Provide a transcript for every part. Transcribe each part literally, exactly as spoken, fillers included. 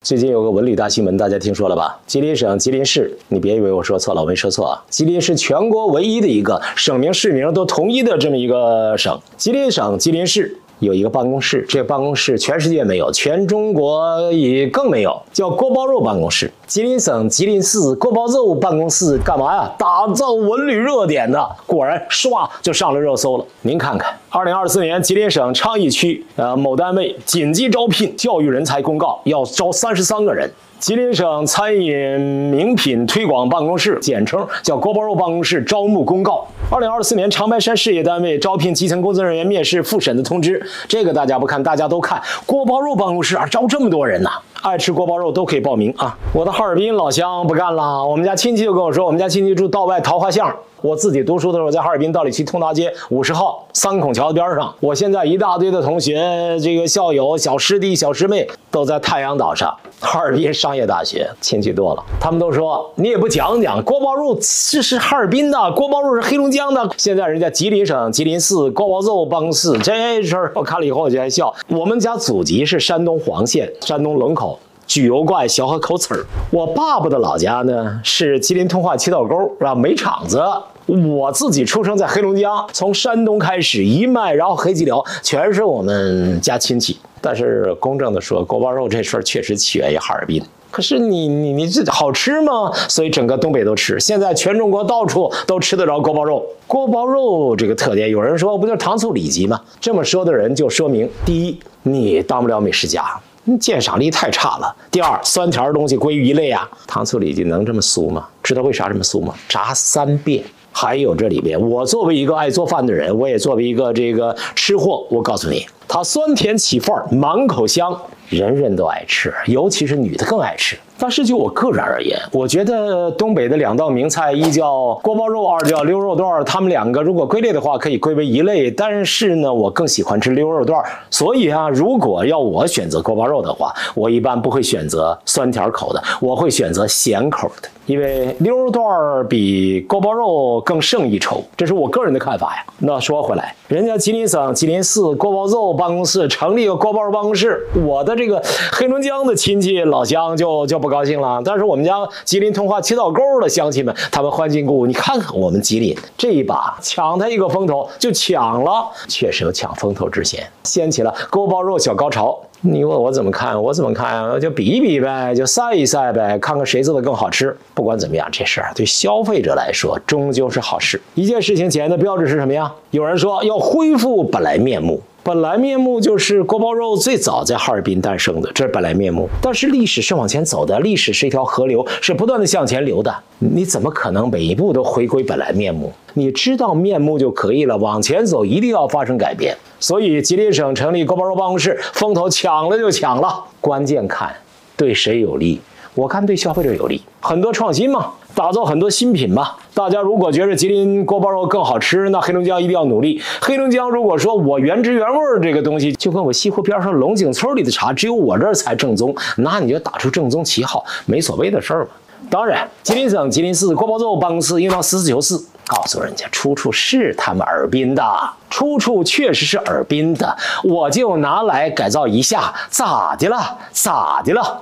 最近有个文旅大新闻，大家听说了吧？吉林省吉林市，你别以为我说错了，我没说错啊。吉林是全国唯一的一个省名市名都统一的这么一个省。吉林省吉林市有一个办公室，这个办公室全世界没有，全中国也更没有，叫锅包肉办公室。吉林省吉林市锅包肉办公室干嘛呀？打造文旅热点的，果然唰就上了热搜了。您看看，二零二四年吉林省昌邑区呃某单位紧急招聘教育人才公告，要招三十三个人。吉林省餐饮名品推广办公室，简称叫锅包肉办公室招募公告。二零二四年长白山事业单位招聘基层工作人员面试复审的通知，这个大家不看，大家都看。锅包肉办公室啊，招这么多人呐、啊！爱吃锅包肉都可以报名啊！我的哈尔滨老乡不干了，我们家亲戚就跟我说，我们家亲戚住道外桃花巷。我自己读书的时候，在哈尔滨道里区通达街五十号三孔桥边上。我现在一大堆的同学、这个校友、小师弟、小师妹都在太阳岛上，哈尔滨商业大学，亲戚多了。他们都说你也不讲讲，锅包肉这是哈尔滨的，锅包肉是黑龙江的。现在人家吉林省吉林市锅包肉办公室这事儿，我看了以后我就爱笑。我们家祖籍是山东黄县，山东龙口。举油怪小河口村儿，我爸爸的老家呢是吉林通化七道沟啊煤厂子。我自己出生在黑龙江，从山东开始一脉，然后黑吉辽全是我们家亲戚。但是公正的说，锅包肉这事儿确实起源于哈尔滨。可是你你你这好吃吗？所以整个东北都吃，现在全中国到处都吃得着锅包肉。锅包肉这个特点，有人说不就是糖醋里脊吗？这么说的人就说明，第一，你当不了美食家。鉴赏力太差了。第二，酸甜的东西归于一类啊，糖醋里脊能这么酥吗？知道为啥这么酥吗？炸三遍。还有这里边，我作为一个爱做饭的人，我也作为一个这个吃货，我告诉你，它酸甜起范儿，满口香，人人都爱吃，尤其是女的更爱吃。但是就我个人而言，我觉得东北的两道名菜，一叫锅包肉，二叫溜肉段，他们两个如果归类的话，可以归为一类。但是呢，我更喜欢吃溜肉段，所以啊，如果要我选择锅包肉的话，我一般不会选择酸甜口的，我会选择咸口的，因为溜肉段比锅包肉更胜一筹，这是我个人的看法呀。那说回来，人家吉林省吉林市锅包肉办公室成立个锅包肉办公室，我的这个黑龙江的亲戚老乡就就不高兴了。但是我们家吉林通化七道沟的乡亲们，他们欢欣鼓舞。你看看我们吉林这一把抢他一个风头就抢了，确实有抢风头之嫌，掀起了锅包肉小高潮。你问我怎么看？我怎么看啊？就比一比呗，就赛一赛呗，看看谁做的更好吃。不管怎么样，这事儿对消费者来说终究是好事。一件事情检验的标志是什么呀？有人说要恢复本来面目。本来面目就是锅包肉最早在哈尔滨诞生的，这是本来面目。但是历史是往前走的，历史是一条河流，是不断的向前流的。你怎么可能每一步都回归本来面目？你知道面目就可以了，往前走一定要发生改变。所以吉林省成立锅包肉办公室，风头抢了就抢了，关键看对谁有利。我看对消费者有利，很多创新嘛，打造很多新品嘛。大家如果觉得吉林锅包肉更好吃，那黑龙江一定要努力。黑龙江如果说我原汁原味这个东西，就跟我西湖边上龙井村里的茶，只有我这儿才正宗，那你就打出正宗旗号，没所谓的事儿嘛。当然，吉林省吉林市锅包肉办公室应当实事求是，告诉人家出处是他们尔滨的，出处确实是尔滨的，我就拿来改造一下，咋的了？咋的了？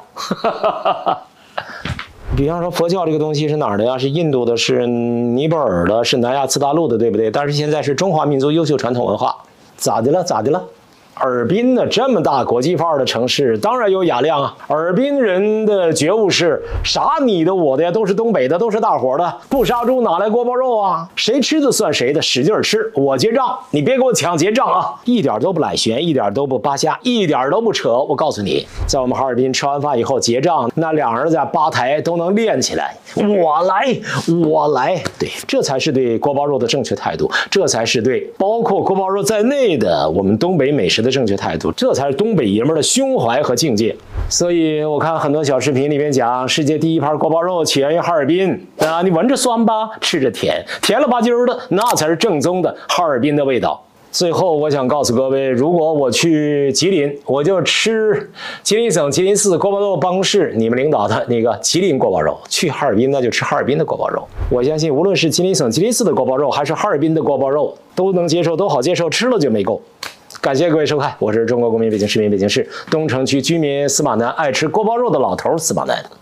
比方说佛教这个东西是哪儿的呀？是印度的，是尼泊尔的，是南亚次大陆的，对不对？但是现在是中华民族优秀传统文化，咋的了？咋的了？尔滨呢，这么大国际范儿的城市，当然有雅量啊。尔滨人的觉悟是啥你的我的呀，都是东北的，都是大伙的，不杀猪哪来锅包肉啊？谁吃的算谁的，使劲吃，我结账，你别给我抢结账啊！一点都不懒悬，一点都不扒瞎，一点都不扯。我告诉你，在我们哈尔滨吃完饭以后结账，那两儿子在吧台都能练起来，我来，我来，对，这才是对锅包肉的正确态度，这才是对包括锅包肉在内的我们东北美食的正确态度，这才是东北爷们的胸怀和境界。所以我看很多小视频里面讲，世界第一盘锅包肉起源于哈尔滨啊，你闻着酸吧，吃着甜，甜了吧唧的，那才是正宗的哈尔滨的味道。最后我想告诉各位，如果我去吉林，我就吃吉林省吉林市锅包肉办公室你们领导的那个吉林锅包肉，去哈尔滨那就吃哈尔滨的锅包肉。我相信无论是吉林省吉林市的锅包肉，还是哈尔滨的锅包肉，都能接受，都好接受，吃了就没够。 感谢各位收看，我是中国公民北京市民北京市东城区居民司马南爱吃锅包肉的老头司马南。